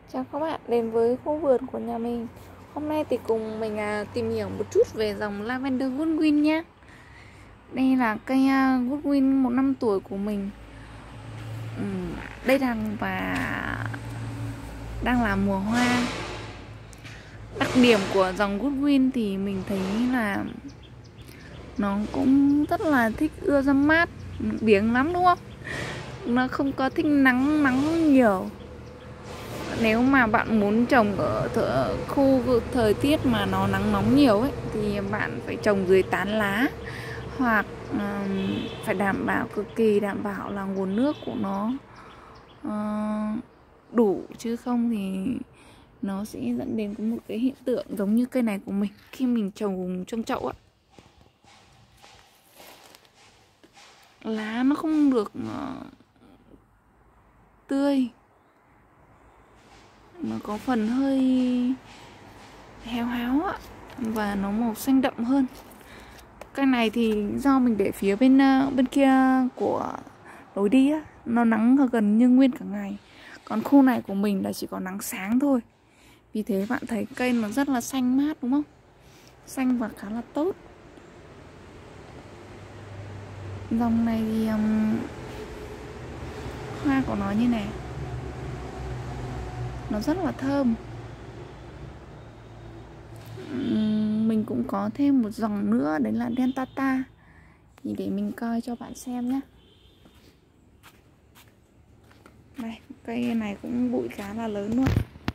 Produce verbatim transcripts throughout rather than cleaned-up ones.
Chào các bạn đến với khu vườn của nhà mình. Hôm nay thì cùng mình à, tìm hiểu một chút về dòng Lavender Goodwin nhé. Đây là cây à, Goodwin một năm tuổi của mình. uhm, Đây đang và đang là mùa hoa. Đặc điểm của dòng Goodwin thì mình thấy là nó cũng rất là thích ưa dâm mát, biếng lắm đúng không? Nó không có thích nắng nắng nhiều. Nếu mà bạn muốn trồng ở th khu thời tiết mà nó nắng nóng nhiều ấy, thì bạn phải trồng dưới tán lá, hoặc um, phải đảm bảo, cực kỳ đảm bảo là nguồn nước của nó uh, đủ, chứ không thì nó sẽ dẫn đến có một cái hiện tượng giống như cây này của mình khi mình trồng trong chậu á. Lá nó không được uh, tươi, nó có phần hơi héo héo á, và nó màu xanh đậm hơn. Cái này thì do mình để phía bên bên kia của lối đi á, nó nắng gần như nguyên cả ngày. Còn khu này của mình là chỉ có nắng sáng thôi. Vì thế bạn thấy cây nó rất là xanh mát đúng không? Xanh và khá là tốt. Dòng này thì um, hoa của nó như này, nó rất là thơm. Mình cũng có thêm một dòng nữa, đấy là Dentata. Thì để mình coi cho bạn xem nhé. Đây, cây này cũng bụi khá là lớn luôn.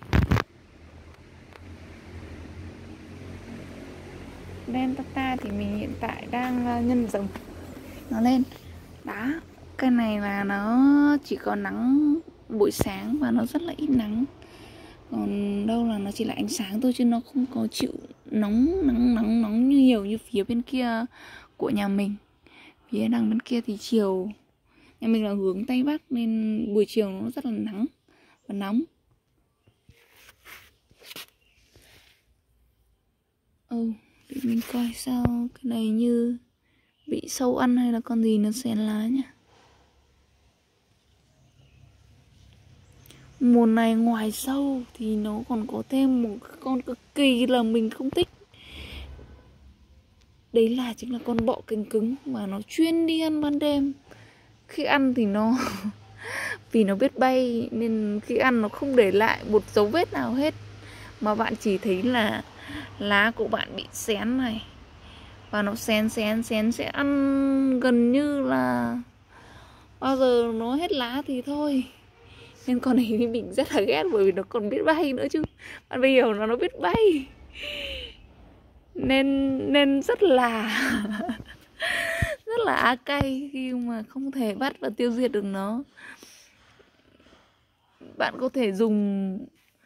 Dentata thì mình hiện tại đang nhân rồng nó lên. Đó, cây này là nó chỉ có nắng buổi sáng và nó rất là ít nắng. Còn đâu là nó chỉ là ánh sáng thôi, chứ nó không có chịu nóng nắng nóng nóng như nhiều như phía bên kia của nhà mình. Phía đằng bên kia thì chiều, nhà mình là hướng Tây Bắc nên buổi chiều nó rất là nắng và nóng. Ừ, để mình coi sao cái này như bị sâu ăn hay là con gì nó xén lá nhá. Mùa này ngoài sâu thì nó còn có thêm một con cực kỳ là mình không thích. Đấy là chính là con bọ cánh cứng, mà nó chuyên đi ăn ban đêm. Khi ăn thì nó vì nó biết bay nên khi ăn nó không để lại một dấu vết nào hết, mà bạn chỉ thấy là lá của bạn bị xén này, và nó xén xén xén sẽ ăn gần như là bao giờ nó hết lá thì thôi. Nên con này thì mình rất là ghét, bởi vì nó còn biết bay nữa chứ. Bạn bây giờ nó nó biết bay nên nên rất là rất là á cay khi mà không thể bắt và tiêu diệt được nó. Bạn có thể dùng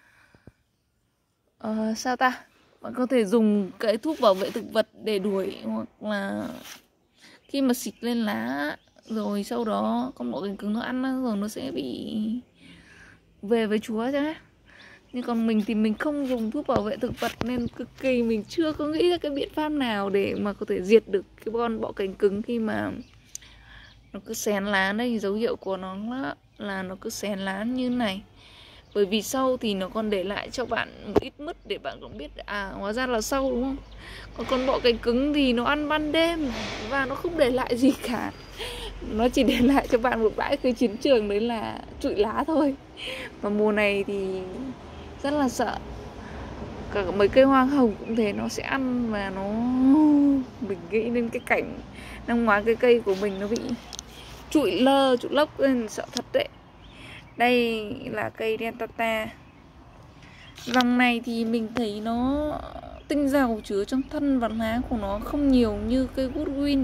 uh, sao ta bạn có thể dùng cái thuốc bảo vệ thực vật để đuổi, hoặc là khi mà xịt lên lá rồi sau đó con bọ cánh cứng nó ăn rồi nó sẽ bị về với chúa chứ. Nhưng còn mình thì mình không dùng thuốc bảo vệ thực vật nên cực kỳ mình chưa có nghĩ ra cái biện pháp nào để mà có thể diệt được cái con bọ cánh cứng khi mà nó cứ xén lá. Đây, dấu hiệu của nó là, là nó cứ xén lá như này. Bởi vì sâu thì nó còn để lại cho bạn một ít mứt để bạn cũng biết à hóa ra là sâu đúng không? Còn con bọ cánh cứng thì nó ăn ban đêm và nó không để lại gì cả. Nó chỉ để lại cho bạn một bãi cái chiến trường, đấy là trụi lá thôi. Và mùa này thì rất là sợ. Cả mấy cây hoa hồng cũng thế, nó sẽ ăn và nó mình nghĩ đến cái cảnh năm ngoái cái cây của mình nó bị trụi lơ trụi lốc lên, sợ thật đấy. Đây là cây Dentata. Dòng này thì mình thấy nó tinh dầu chứa trong thân và lá của nó không nhiều như cây Goodwin.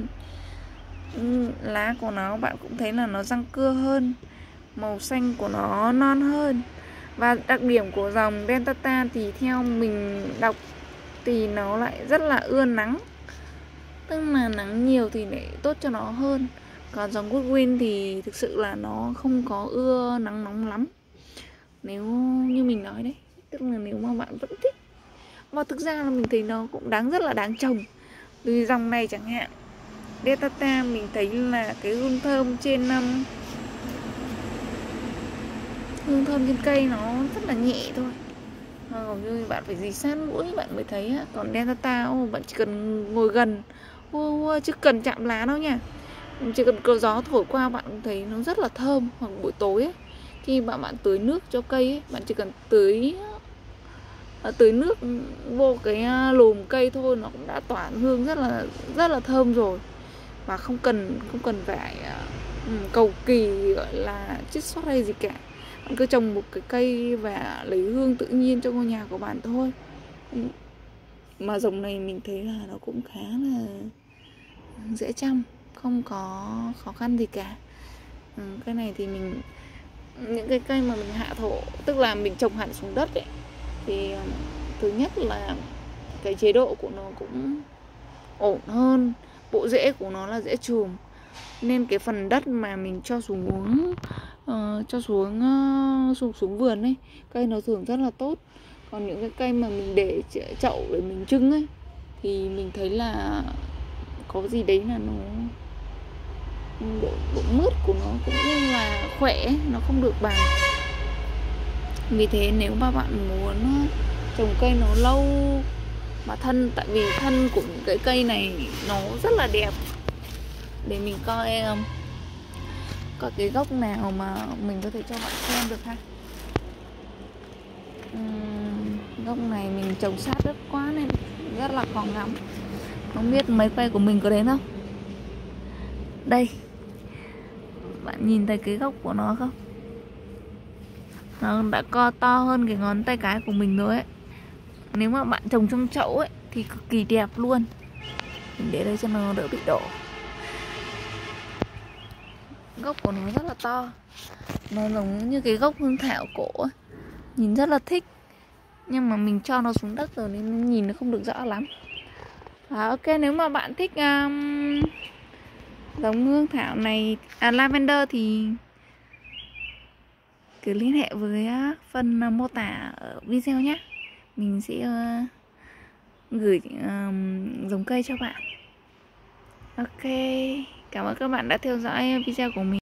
Lá của nó bạn cũng thấy là nó răng cưa hơn, màu xanh của nó non hơn. Và đặc điểm của dòng Dentata thì theo mình đọc thì nó lại rất là ưa nắng, tức là nắng nhiều thì lại tốt cho nó hơn. Còn dòng Goodwin thì thực sự là nó không có ưa nắng nóng lắm, nếu như mình nói đấy. Tức là nếu mà bạn vẫn thích, mà thực ra là mình thấy nó cũng đáng rất là đáng trồng. Vì dòng này chẳng hạn, Dentata mình thấy là cái hương thơm trên um, hương thơm trên cây nó rất là nhẹ thôi, hầu như bạn phải dì sát mũi bạn mới thấy á. Còn Dentata ô, bạn chỉ cần ngồi gần ô, ô, chứ cần chạm lá đâu nha, chỉ cần có gió thổi qua bạn cũng thấy nó rất là thơm. Hoặc buổi tối ấy, khi bạn bạn tưới nước cho cây ấy, bạn chỉ cần tưới tưới nước vô cái lùm cây thôi nó cũng đã tỏa hương rất là rất là thơm rồi, mà không cần không cần phải uh, cầu kỳ gọi là chiết xuất hay gì cả. Bạn cứ trồng một cái cây và lấy hương tự nhiên cho ngôi nhà của bạn thôi. Mà dòng này mình thấy là nó cũng khá là dễ chăm, không có khó khăn gì cả. Ừ, cái này thì mình những cái cây mà mình hạ thổ, tức là mình trồng hẳn xuống đất ấy, thì thứ nhất là cái chế độ của nó cũng ổn hơn, bộ rễ của nó là dễ chùm, nên cái phần đất mà mình cho xuống uh, cho xuống uh, xuống xuống vườn ấy, cây nó thường rất là tốt. Còn những cái cây mà mình để chậu để mình trưng ấy thì mình thấy là có gì đấy là nó độ, độ mướt của nó cũng như là khỏe, nó không được bằng. Vì thế nếu mà bạn muốn trồng cây nó lâu mà thân, tại vì thân của những cái cây này nó rất là đẹp, để mình coi có cái gốc nào mà mình có thể cho bạn xem được ha. Uhm, gốc này mình trồng sát đất quá nên rất là khó ngắm. Không biết máy quay của mình có đến không? Đây, bạn nhìn thấy cái gốc của nó không? Nó đã co to hơn cái ngón tay cái của mình rồi ấy. Nếu mà bạn trồng trong chậu ấy thì cực kỳ đẹp luôn. Mình để đây cho nó đỡ bị đổ. Gốc của nó rất là to, nó giống như cái gốc hương thảo cổ ấy. Nhìn rất là thích, nhưng mà mình cho nó xuống đất rồi nên nhìn nó không được rõ lắm. À, ok, nếu mà bạn thích um, giống hương thảo này, à, lavender thì cứ liên hệ với uh, phần uh, mô tả ở video nhé. Mình sẽ uh, gửi uh, giống cây cho bạn. Ok, cảm ơn các bạn đã theo dõi video của mình.